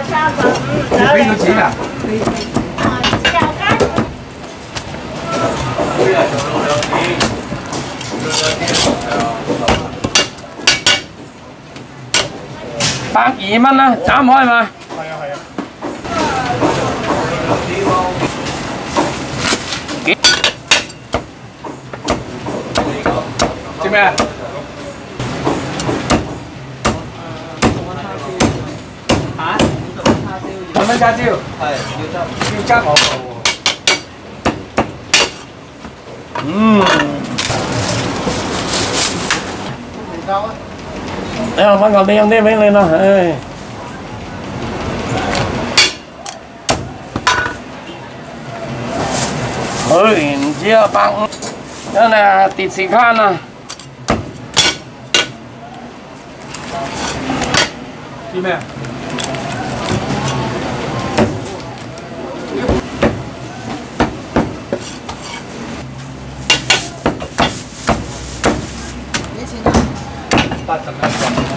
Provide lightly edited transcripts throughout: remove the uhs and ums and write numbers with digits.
俾咗錢啊？ 120蚊啦，斬開嘛？ 係啊係啊。知咩啊？嚇？50蚊叉燒。係要執我部。唔夠啊！ 你又揾個靚啲俾你啦，唉。唔知啊，150，真係跌時間啊！ 知咩？幾錢啊？80蚊。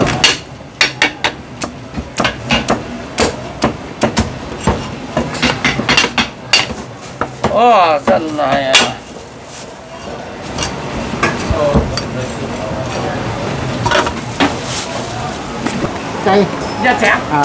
哦，真係啊！ 雞一隻。 啊！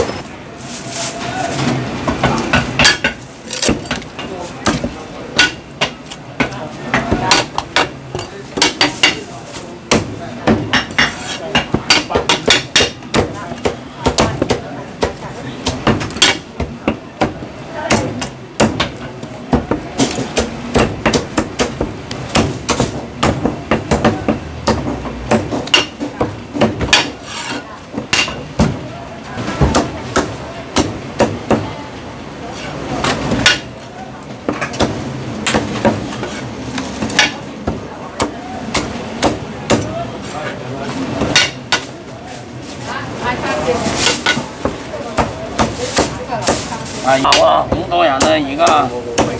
係有啊，好多人啊而家。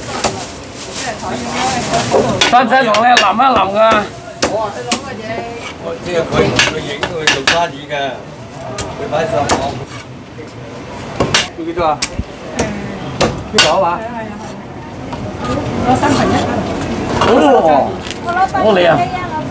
使唔使同你淋一淋㗎？ 即係佢影佢做生意嘅，佢擺上網。 要幾多啊？呢個啊嘛？ 攞1/3。 哦，好靚啊！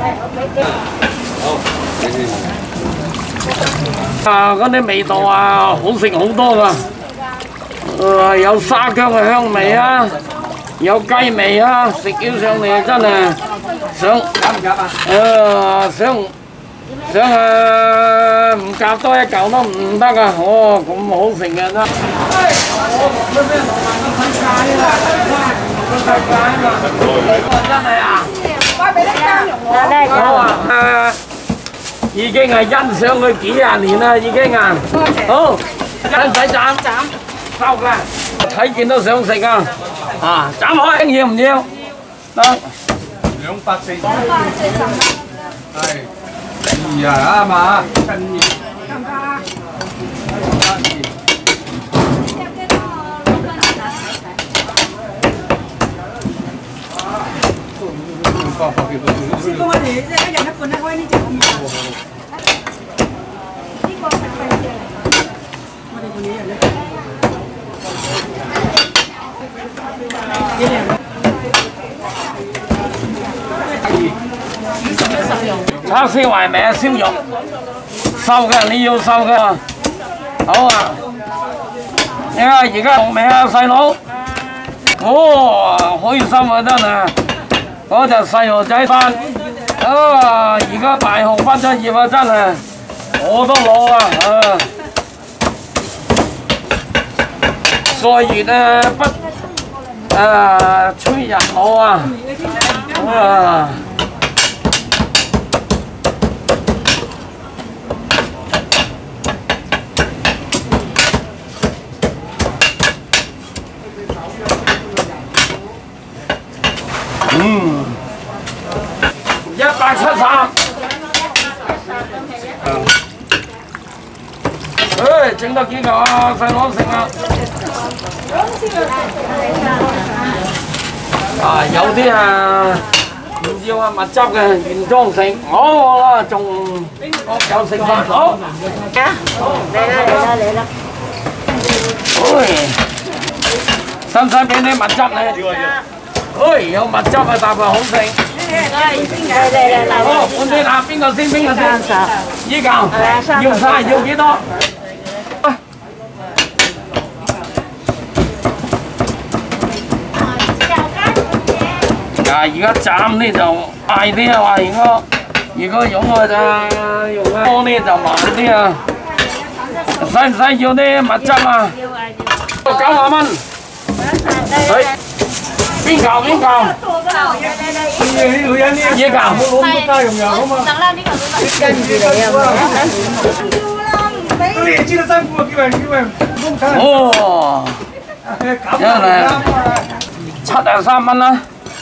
啊，嗰啲味道啊，好食好多㗎。有沙姜嘅香味啊，有雞味啊，食起上嚟真係想夾唔夾啊？ 想唔夾多一嚿都唔得啊！哦，咁好食嘅真。真係啊！好啊！已經係欣賞佢幾廿年啦，已經啊。好，使唔使斬？收㗎，睇見都想食啊！啊，斬開，要唔要？得。 240。係。2啊嘛，跟住。 師傅，我哋一人一半咧，開呢隻咁樣。呢個係貴嘅嚟，我哋半嘢人咧。幾靚？ 叉燒為名燒肉，收嘅你要收嘅。好啊！你睇而家紅未啊，細佬？哦，開心啊真係！嗰隻細路仔翻，啊！而家大學畢咗業啊，真係我都老啊！歲月啊不催人老啊！啊！173。整多幾嚿啊，細佬食啊！有啲唔要啊，蜜汁嘅原裝食，好啦，仲各有成分。好， 嚟啦嚟啦嚟啦！ 哎，使唔使俾啲蜜汁你？哎，有蜜汁啊，大份好食。好，換啲啦，邊個先？邊個先？依嚿要晒，要幾多？而家斬呢就快啲啊！話如果用啊就用多呢就慢啲啊！使唔使要啲蜜汁啊？90蚊。邊嚿？呢女人呢？嘢嚿，冇攞家用又好嘛？得啦，呢個都跟住你啊！你也知道辛苦啊，叫人哦，一嚟73蚊啦。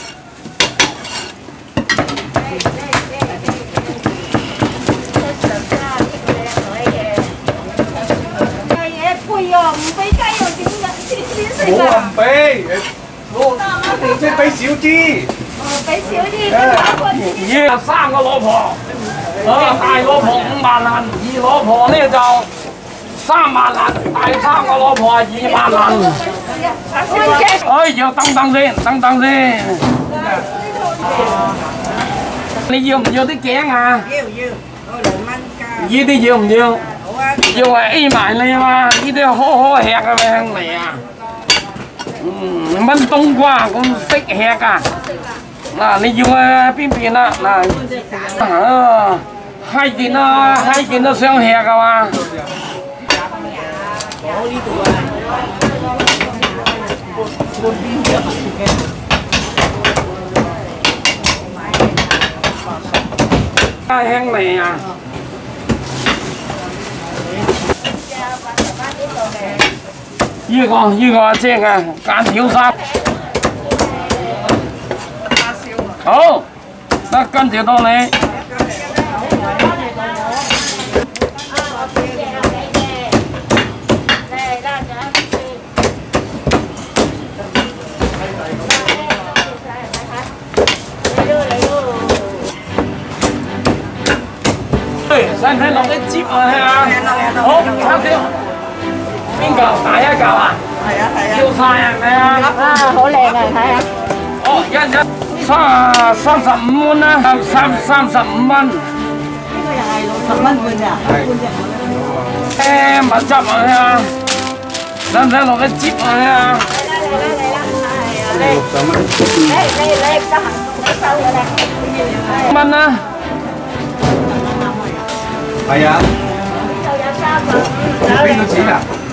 冇人俾，即係俾少啲。俾少啲。咦，3個老婆，大老婆5萬銀，二老婆呢就3萬銀，第3個老婆係2萬銀。哎，要等先。你要唔要啲頸啊？要，2蚊價。呢啲要唔要？要係 A 埋你嘛？呢啲好吃嘅香嚟啊！炆冬瓜咁識吃啊！嗱，你要邊邊啊？嗱，閪見都想吃噶嘛？香嚟啊！呢個正啊，間條衫。好，得跟住到你。使唔使落啲汁啊？好，叉燒。邊嚿？大一嚿啊？係啊。要晒係咪啊？ 好靚啊！睇下。 哦，一35蚊啦，35蚊。呢個又係60蚊半咋？蜜汁啊！使唔使落啲汁啊？嚟60蚊。你得閒你收咗啦。蚊啦。係啊。就有3個。邊個錢啊？